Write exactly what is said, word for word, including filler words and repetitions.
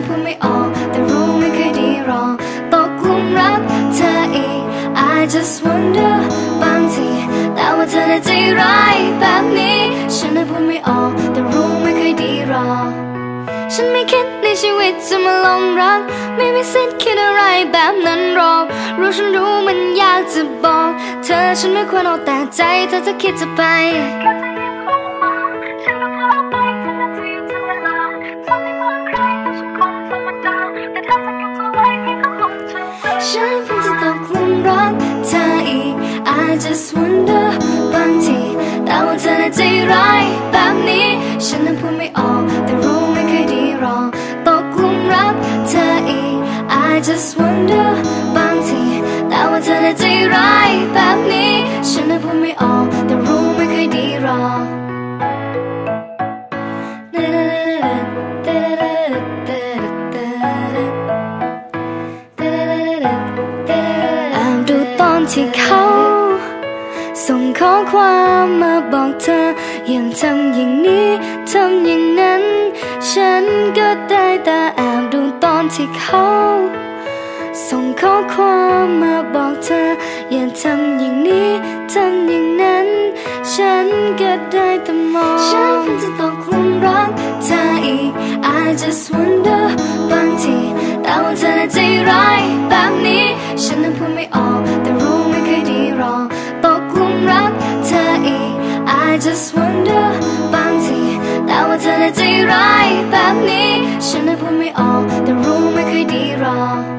พูดไม่ออกแต่รู้ไม่เคยดีหรอกตกหลุมรักเธออีก I just wonder บางทีแต่ว่าเธอน่ะใจร้ายแบบนี้ฉันน่ะพูดไม่ออกแต่รู้ไม่เคยดีหรอกฉันไม่คิดในชีวิตจะมาลองรักไม่มีสิทธิ์คิดอะไรแบบนั้นหรอกรู้ฉันรู้มันยากจะบอกเธอฉันไม่ควรเอาแต่ใจเธอจะคิดจะไปฉันเพิ่งจะตกหลุมรักเธออีก I just wonder บางทีแต่ว่าเธอน่ะใจร้ายแบบนี้ฉันน่ะพูดไม่ออกแต่รู้ไม่เคยดีหรอกตกหลุมรักเธออีก I just wonder บางทีแต่ว่าเธอน่ะใจร้ายแบบนี้ฉันน่ะพูดไม่ออกแต่รู้ไม่เคยดีหรอกที่เขาส่งข้อความมาบอกเธอยังทำอย่างนี้ทำอย่างนั้นฉันก็ได้แต่แอบดูตอนที่เขาส่งข้อความมาบอกเธออย่าทำอย่างนี้ทำอย่างนั้นฉันก็ได้แต่มองฉันเพิ่งจะตกหลุมรักเธออีก I just wonder บางทีแต่ว่าเธอน่ะใจร้ายแบบนี้ฉันน่ะพูดไม่ออกแต่รู้ไม่เคยดีหรอกตกหลุมรักเธออีก I just wonder บางทีแต่ว่าเธอน่ะใจร้ายแบบนี้ฉันน่ะพูดไม่ออกแต่รู้ไม่เคยดีหรอก